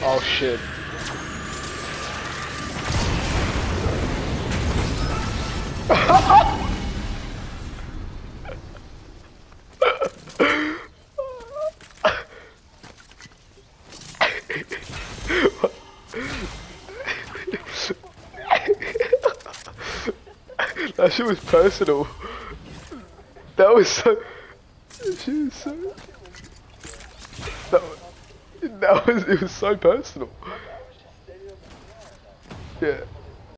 Oh shit. That shit was personal. That was so. She was so. That was. It was so personal. Yeah.